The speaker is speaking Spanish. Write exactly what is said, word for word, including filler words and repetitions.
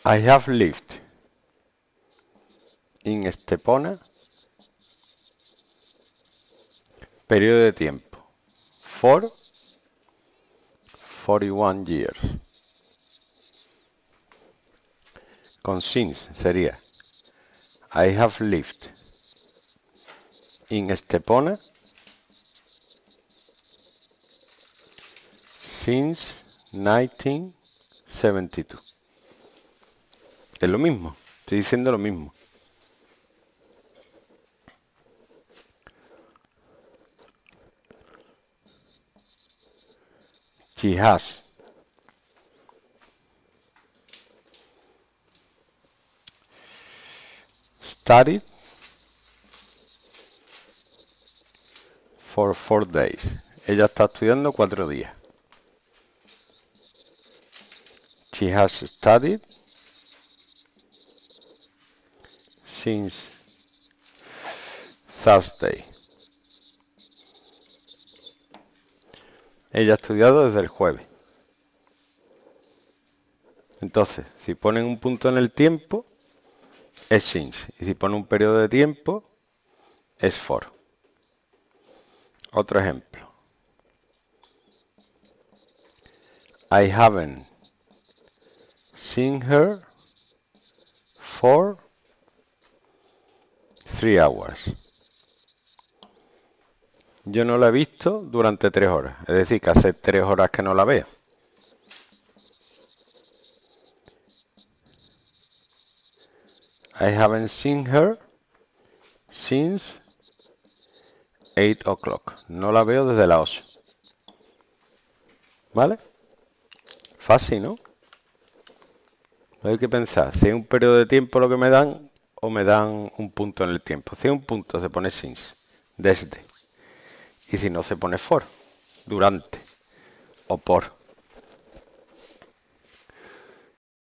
I have lived in Estepona. Periodo de tiempo. For forty-one years. Con since sería I have lived in Estepona since nineteen seventy-two. Es lo mismo, estoy diciendo lo mismo. She has studied for four days. Ella está estudiando cuatro días. She has studied since Thursday. Ella ha estudiado desde el jueves. Entonces, si ponen un punto en el tiempo, es since. Y si ponen un periodo de tiempo, es for. Otro ejemplo. I haven't seen her for three hours. Yo no la he visto durante tres horas. Es decir, que hace tres horas que no la veo. I haven't seen her since eight o'clock. No la veo desde las ocho. ¿Vale? Fácil, ¿no? Hay que pensar si es un periodo de tiempo lo que me dan o me dan un punto en el tiempo. Si es un punto se pone since, desde. Y si no se pone for, durante o por.